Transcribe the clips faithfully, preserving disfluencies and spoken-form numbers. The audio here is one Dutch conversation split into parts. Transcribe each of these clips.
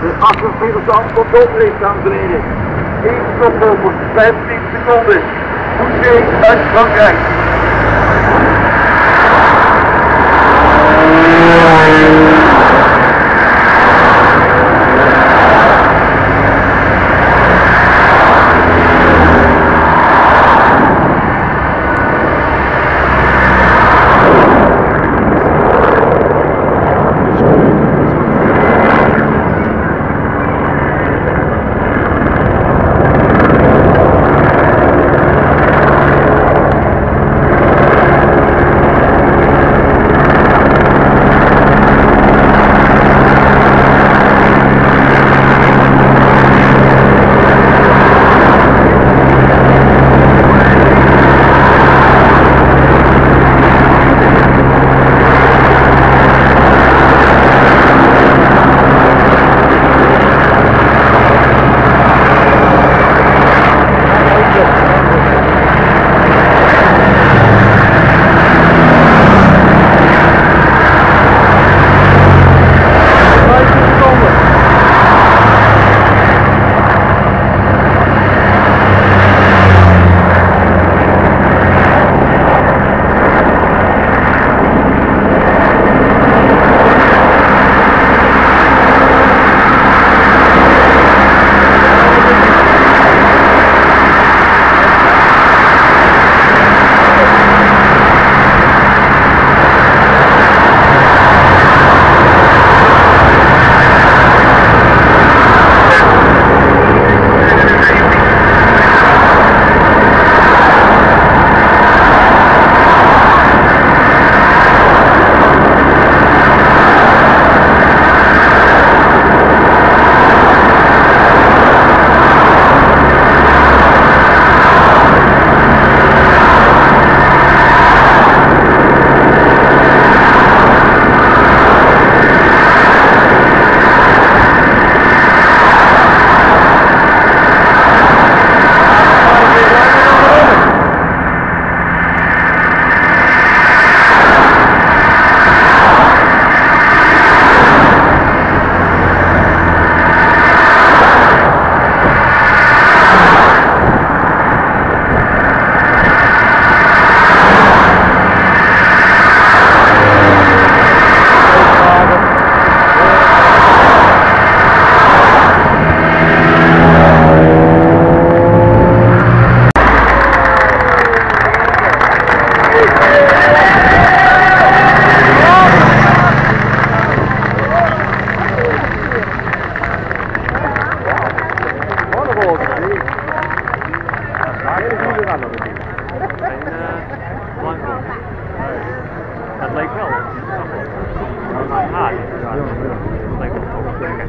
De achtenveertigste stand tot doelrace, dames en heren. één stoploper, vijftien seconden. Boucher uit Frankrijk. Dat leek wel. Ah, dat leek wel toch lekker.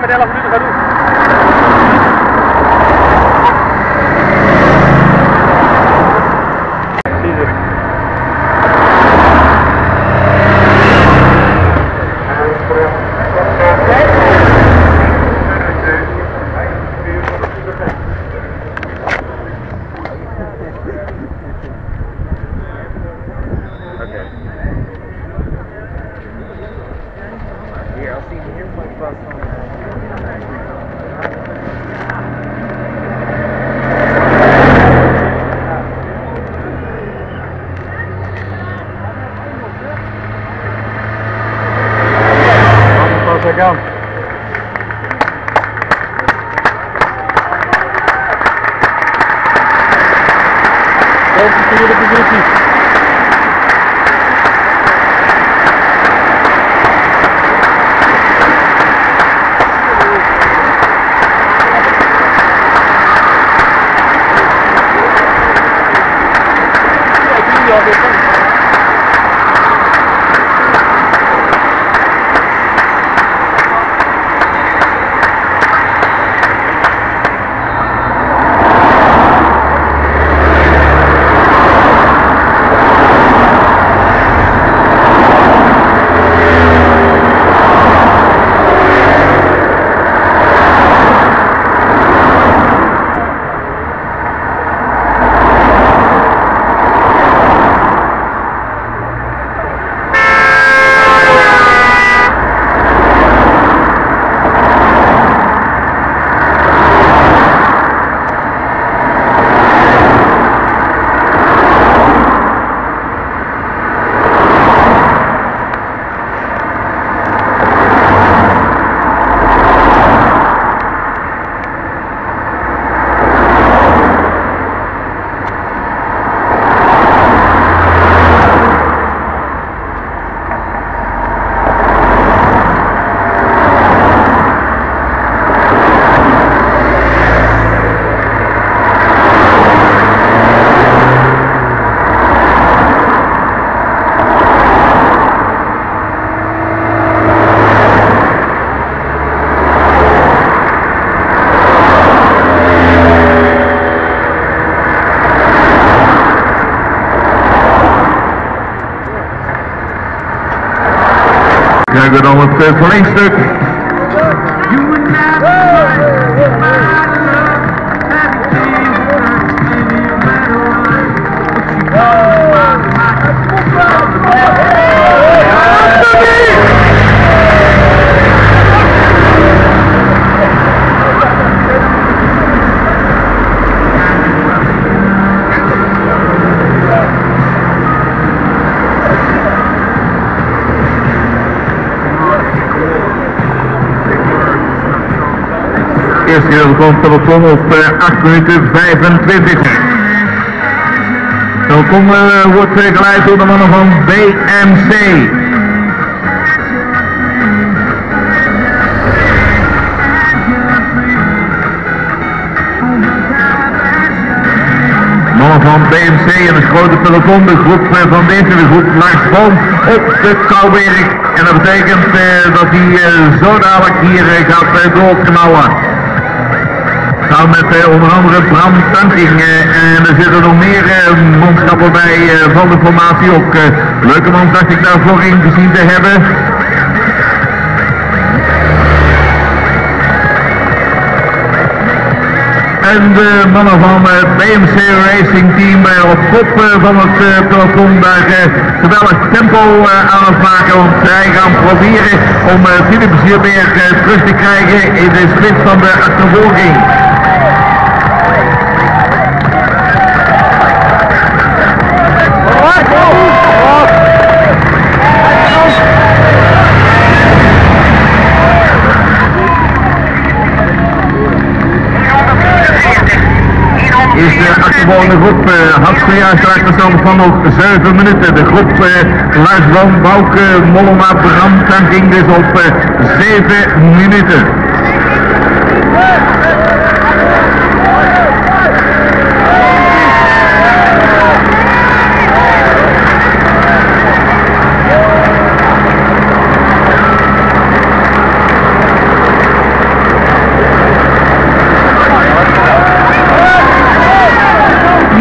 met elf minuten gaat doen. Zie je. Here, I'll see you here for the bus. Gaan. Vierde positie. Krijgen we dan het uh, verlengstuk. Eerste keer komt peloton op uh, acht minuten vijfentwintig. Peloton uh, wordt uh, geleid door de mannen van B M C. Mannen van B M C en het grote peloton, de groep uh, van deze, de groep Lars Boom op de Kouwberg. En dat betekent uh, dat hij uh, zo dadelijk hier uh, gaat uh, doorknallen. Samen met uh, onder andere Bram Tanking uh, en er zitten nog meer uh, manschappen bij uh, van de formatie. Ook uh, leuke man dacht ik daar voorin gezien te hebben. En de mannen van het B M C Racing Team uh, op kop uh, van het uh, peloton daar uh, geweldig tempo uh, aan het maken, want zij gaan proberen om uh, Philippe Gilbert uh, terug te krijgen in de split van de achtervolging. Is de achtervolgende groep uh, had zojuist de achterstand van nog zeven minuten. De groep uh, Lars Boom, Bouke, Mollema, Bram Tanking dus op uh, zeven minuten.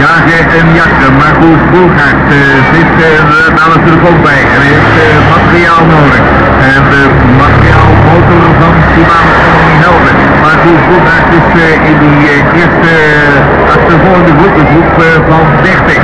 dragen een jakker. Marcus Boelgaard uh, zit uh, daar natuurlijk ook bij. Er heeft uh, materiaal nodig. En de materiaalmotor van Shimano niet helpen. Marcus Boelgaard is uh, in die uh, eerste uh, achtervolgende groep, de groep uh, van dertig.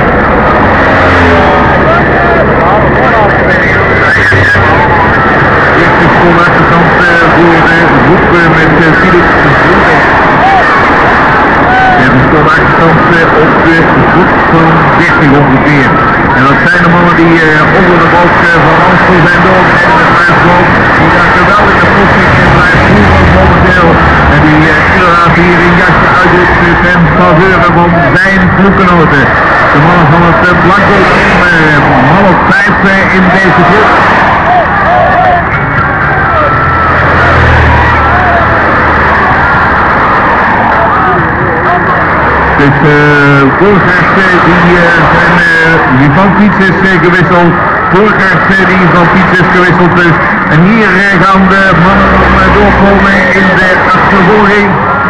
Eerste schoolachterstand uh, voor de groep uh, met uh, Philip Groenberg. En de schoolachterstand uh, op de groep van dertig ongeveer. En dat zijn de mannen die uh, onder de boot uh, van Amstel zijn doorgereden met Luijsloop. Die daar geweldige posting in blijft voeren momenteel. En die uh, inderdaad hier een jasje uitdoet ten faveur van zijn ploeggenoten. De mannen van het uh, Blanco team, uh, man op vijf uh, in deze groep. Dus uh, Boelgaard uh, die uh, zijn, uh, die van fiets is uh, gewisseld, Boelgaard uh, die van fiets is gewisseld dus. En hier uh, gaan de mannen uh, doorkomen in de achtervolging.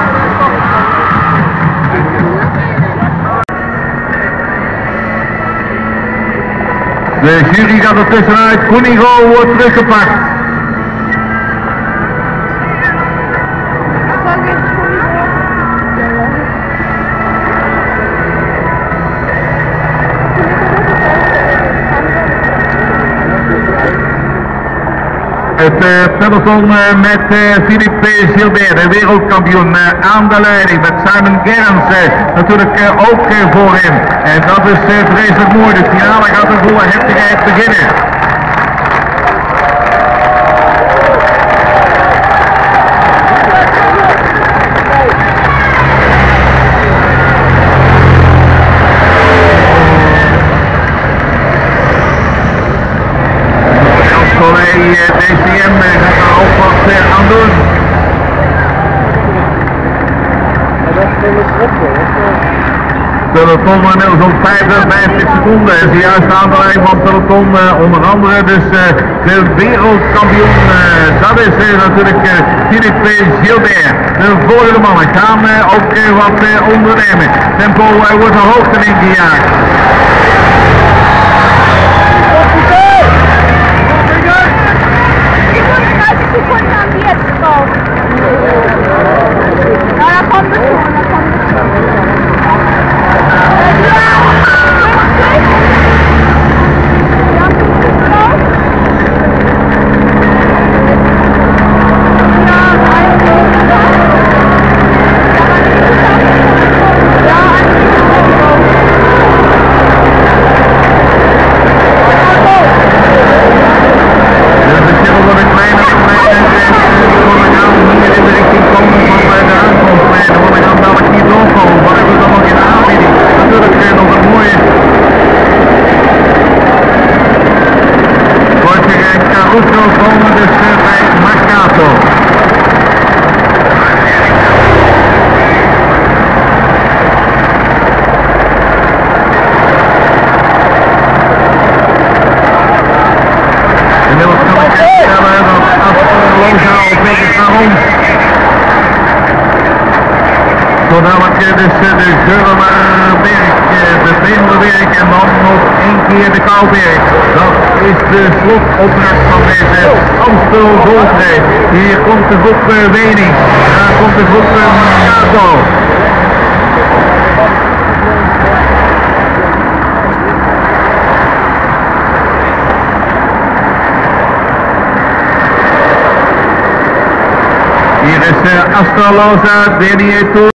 De jury gaat er tussenuit, Koenigo wordt teruggepakt. Het uh, peloton uh, met uh, Philippe Gilbert, de wereldkampioen, uh, aan de leiding met Simon Gerrans uh, natuurlijk uh, ook uh, voorin. En dat is uh, vreselijk mooi, de finale gaat er volle heftigheid beginnen. D C M gaat er ook wat uh, aan doen. Peloton inmiddels op vijfenvijftig seconden en zojuist aan de lijn van peloton uh, onder andere dus uh, de wereldkampioen, uh, dat is uh, natuurlijk uh, Philippe Gilbert. De volgende mannen gaan uh, ook uh, wat uh, ondernemen. Tempo uh, wordt naar hoogte ingejaagd. Komen dus uh, bij Marcato. Inmiddels kan ik stellen dat Asperloza op weg is naar ons. Zodat dus uh, de Geurenberg, uh, de Vreemdelberg en dan nog één keer de Kouwberg. Dat is de slotopdracht van deze Amstel Goldrijd. Hier komt de groep uh, Wening, daar komt de groep uh, Marcato. Hier is uh, Asperloza, Denier Tour.